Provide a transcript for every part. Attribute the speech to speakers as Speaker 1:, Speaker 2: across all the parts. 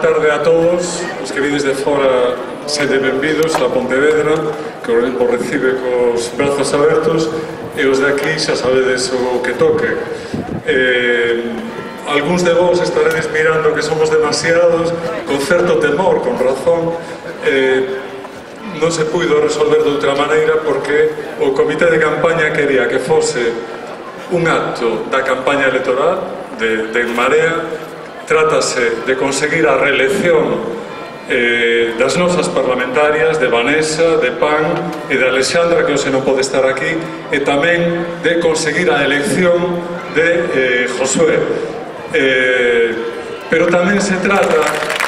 Speaker 1: tarde a todos os que vides de fora, sede benvidos a Pontevedra, que vos recibe cos brazos abertos, e os de aquí xa sabedes o que toque. Algúns de vos estaredes mirando que somos demasiados, con certo temor, con razón. Non se puido resolver de outra maneira porque o comité de campaña quería que fose un acto da campaña electoral de En Marea. Trátase de conseguir a reelección das nosas parlamentarias, de Vanessa, de Pan e de Alexandra, que hoxe non pode estar aquí, e tamén de conseguir a elección de Josué. Pero tamén se trata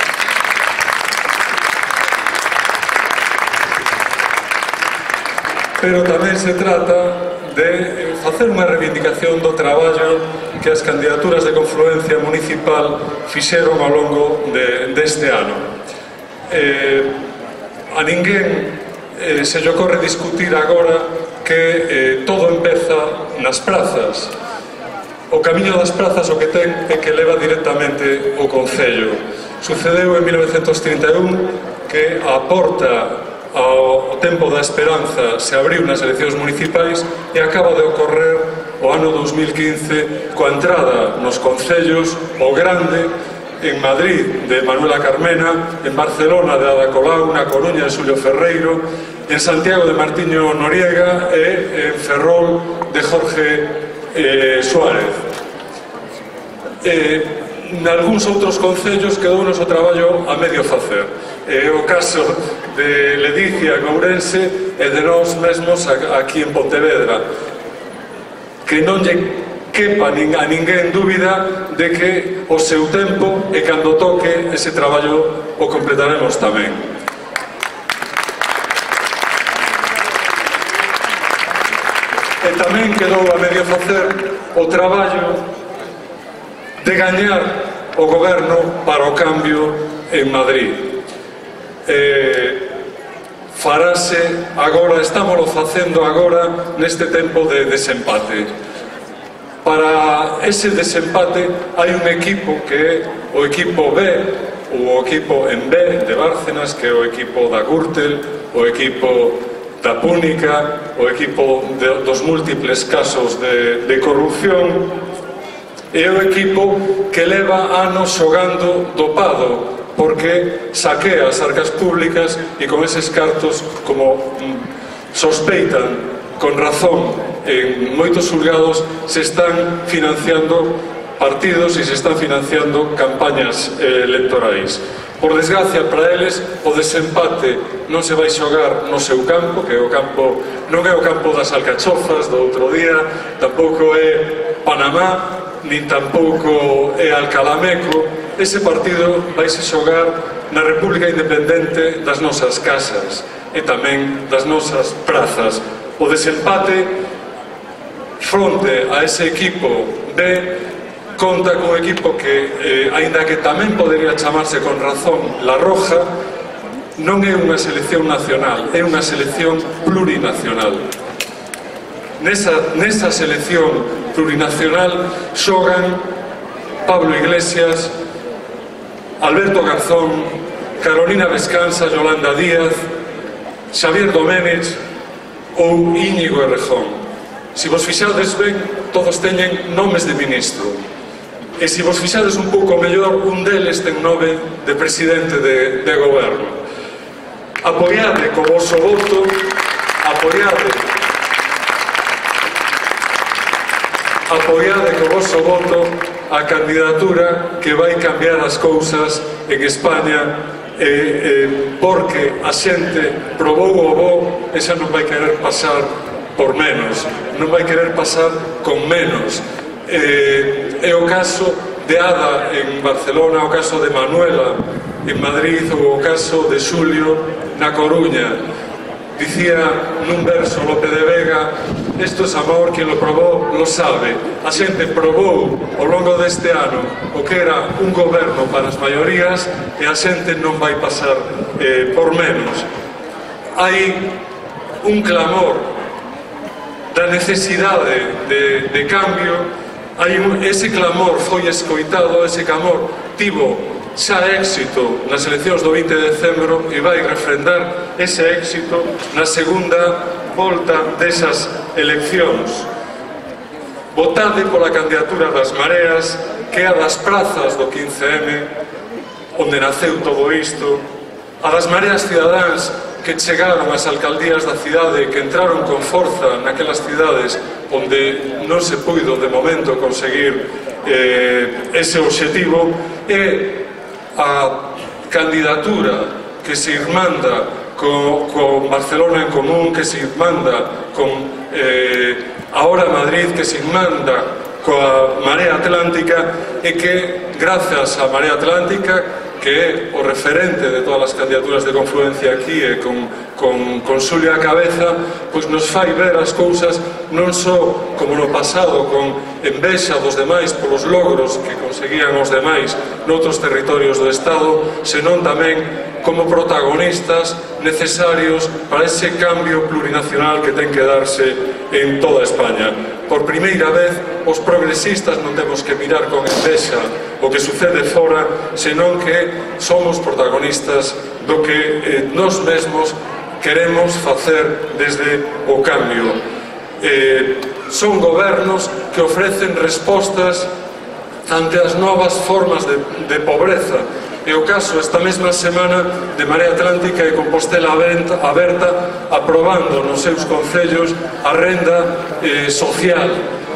Speaker 1: de facer unha reivindicación do traballo que as candidaturas de confluencia municipal fixeron ao longo deste ano. A ninguén se lle ocorre discutir agora que todo empeza nas prazas. O camiño das prazas o que ten é que leva directamente o Concello. Sucedeu en 1931 que a porta ao tempo da esperanza se abriu nas eleccións municipais e acaba de ocorrer o ano 2015 coa entrada nos concellos o Grande, en Madrid de Manuela Carmena, en Barcelona de Ada Colau, na Coruña de Xulio Ferreiro, en Santiago de Martiño Noriega e en Ferrol de Jorge Suárez. Nalgúns outros concellos quedou o noso traballo a medio facer. É o caso de Ledicia, Ourense e de nós mesmos aquí en Pontevedra, que non lle quepa a ninguén dúbida de que o seu tempo e cando toque ese traballo o completaremos tamén. E tamén quedou a medio facer o traballo de gañar o goberno para o cambio en Madrid. Farase agora, estámoslo facendo agora neste tempo de desempate. Para ese desempate hai un equipo que é o equipo B, o equipo en B de Bárcenas, que é o equipo da Gürtel, o equipo da Púnica, o equipo dos múltiples casos de corrupción, e o equipo que leva anos xogando dopado, porque saquea as arcas públicas e con eses cartos, como sospeitan con razón en moitos xulgados, se están financiando partidos e se están financiando campañas electorais. Por desgracia para eles, o desempate non se vai xogar no seu campo, que o campo non é o campo das alcachofas do outro día, tampouco é Panamá, nin tampouco é Alcalameco. Ese partido vaise xogar na República Independente das nosas casas e tamén das nosas prazas. O desempate fronte a ese equipo de conta con un equipo que, aínda que tamén podería chamarse con razón La Roja, non é unha selección nacional, é unha selección plurinacional. Nesa selección plurinacional xogan Pablo Iglesias, Alberto Garzón, Carolina Vescanza, Yolanda Díaz, Xavier Doménech ou Íñigo Errejón. Se vos fixades ben, todos teñen nomes de ministro. E se vos fixades un pouco mellor, un deles ten nome de presidente de goberno. Apoiade co voso voto, apoiade co voso voto a candidatura que vai cambiar as cousas en España, porque a xente probou o bo e xa non vai querer pasar por menos, non vai querer pasar con menos. É o caso de Ada en Barcelona, o caso de Manuela en Madrid ou o caso de Xulio na Coruña. Dicía nun verso Lope de Vega: esto es amor, quien lo probó lo sabe. A xente probou ao longo deste ano o que era un goberno para as maiorías e a xente non vai pasar por menos. Hai un clamor da necesidade de cambio. Ese clamor foi escoitado, ese clamor tivo xa éxito nas eleccións do 20 de decembro e vai refrendar ese éxito na segunda volta desas eleccións. Votade pola candidatura das Mareas, que é a das prazas do 15M, onde naceu todo isto, a das Mareas Cidadáns que chegaron ás alcaldías da cidade, que entraron con forza naquelas cidades onde non se puido de momento conseguir ese obxectivo, e a candidatura que se irmanda con Barcelona en Común, que se irmanda con Ahora Madrid, que se irmanda coa Marea Atlántica, e que, grazas á Marea Atlántica, que é o referente de todas as candidaturas de confluencia aquí, e con Xulia a cabeza, pois nos fai ver as cousas non só como no pasado, con envexa dos demais polos logros que conseguían os demais noutros territorios do Estado, senón tamén como protagonistas necesarios para ese cambio plurinacional que ten que darse en toda España. Por primeira vez, os progresistas non temos que mirar con envexa o que sucede fora, senón que somos protagonistas do que nós mesmos queremos facer desde o cambio. Son gobernos que ofrecen respostas ante as novas formas de pobreza. É o caso esta mesma semana de Marea Atlántica e Compostela Aberta aprobando nos seus concellos a renda social.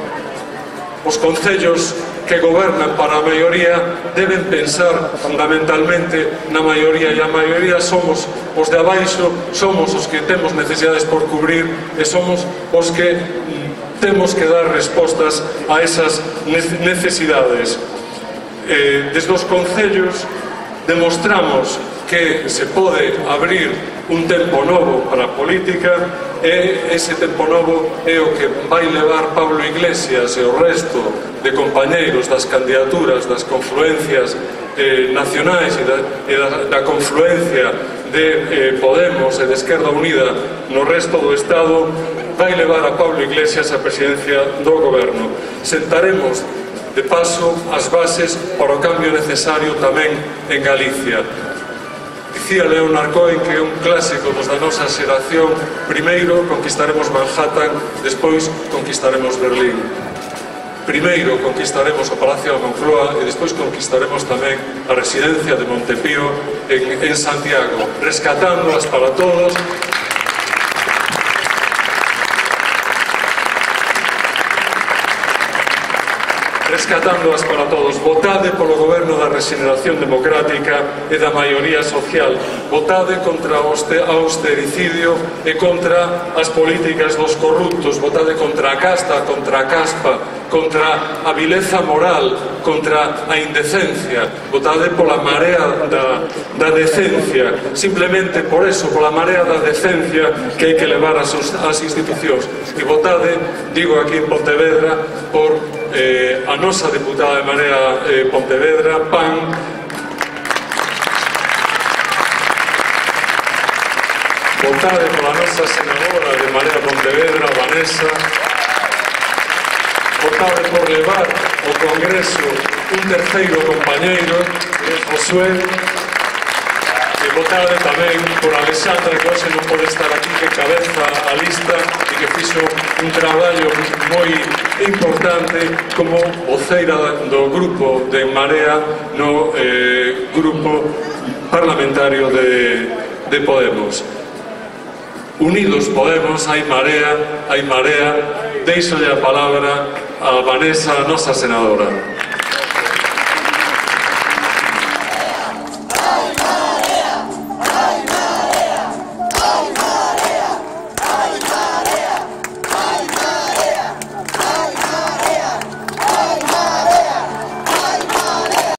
Speaker 1: Os concellos que gobernan para a maioría deben pensar fundamentalmente na maioría, e a maioría somos os de abaixo, somos os que temos necesidades por cubrir e somos os que temos que dar respostas a esas necesidades. Desde os concellos demostramos que se pode abrir un tempo novo para a política, e ese tempo novo é o que vai levar Pablo Iglesias e o resto de compañeiros das candidaturas, das confluencias nacionais e da confluencia de Podemos e de Esquerda Unida no resto do Estado, vai levar a Pablo Iglesias a presidencia do goberno. Sentaremos de paso as bases para o cambio necesario tamén en Galicia. Dicía Leonard Cohen, que é un clásico da nosa xeración: primeiro conquistaremos Manhattan, despois conquistaremos Berlín. Primeiro conquistaremos o Palacio da Moncloa e despois conquistaremos tamén a residencia de Montepío en Santiago, rescatándoas para todos. Rescatándoas para todos. Votade polo goberno da regeneración democrática e da maioría social. Votade contra o austericidio e contra as políticas dos corruptos. Votade contra a casta, contra a caspa, contra a vileza moral, contra a indecencia. Votade pola marea da decencia. Simplemente por eso, pola marea da decencia que hai que levar as institucións. E votade, digo aquí en Pontevedra, por a nosa deputada de Marea Pontevedra, PAN, votade pola nosa senadora de Marea Pontevedra, Vanessa, votade por levar ao Congreso un terceiro compañeiro, Josué, e votade tamén por Alexandra, que hoxe non pode estar aquí, que cabeza a lista e que fixo un traballo moi importante como voceira do grupo de Marea no grupo parlamentario de Podemos. Unidos Podemos, hai Marea, deixolle a palabra a Vanessa, a nosa senadora.